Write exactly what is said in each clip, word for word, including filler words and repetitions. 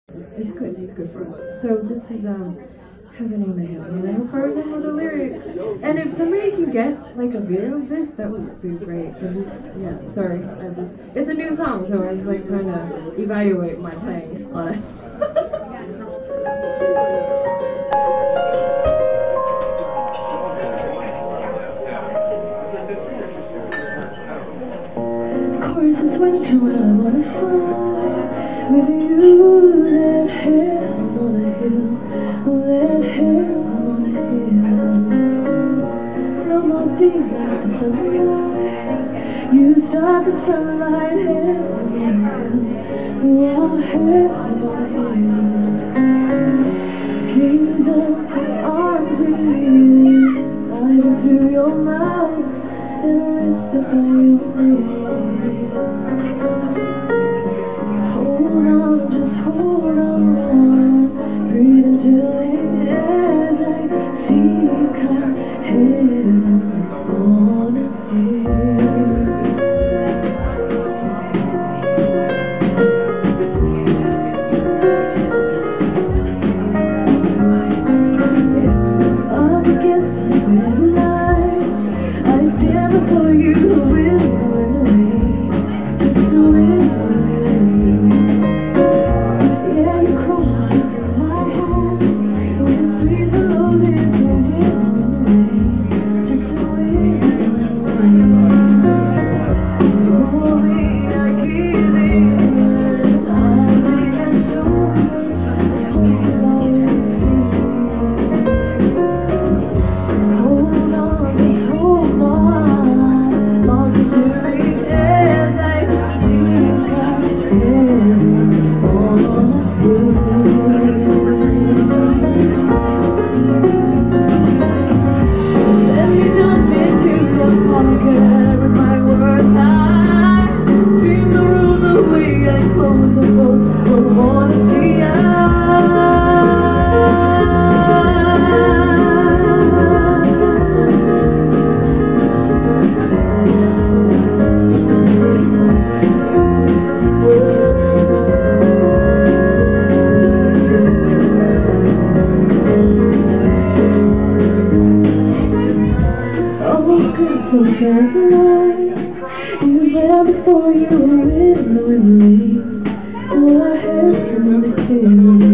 It's good, it's good for us. So this is um, Heaven on the Hill, and I hope I remember the lyrics. And if somebody can get like a video of this, that would be great. I just, yeah, sorry. I just, it's a new song, so I was like trying to evaluate my playing on it. Of course, it's winter when I wanna fly with you. That hell on a hill, that hell on a hill. No more daylight, the sunrise. You start the sunlight, hell on a hill, oh, hell on a hill. Gaze up, arms in, I go through your mouth and rest upon your breath. Hold on, just hold on, breathe into it as I see you come heaven on a hill. Up against the red lights, I stand before you with no way, just a window. So carefully, you ran before you were with no rain. Oh, I had another hill.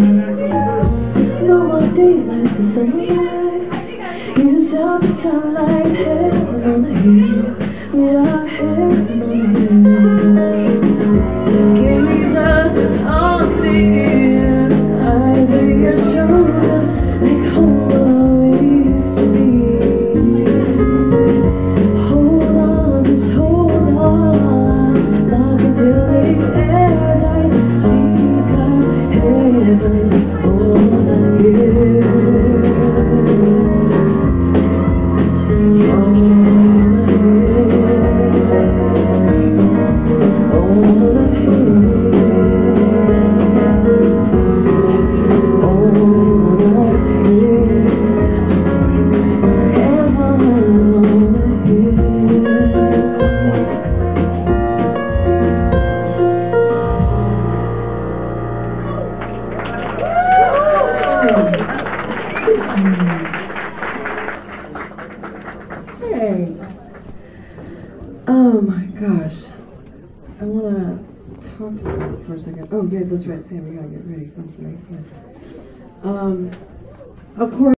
No more daylight, the sunrise. You saw the sunlight, heaven on the hill. Oh, I had another hill. Gaze up, arms in, eyes at your shoulder, like home always to be. Thanks. Oh my gosh. I want to talk to you for a second. Oh, yeah, that's right, Sam. We gotta get ready. I'm sorry. Yeah. Um, of course.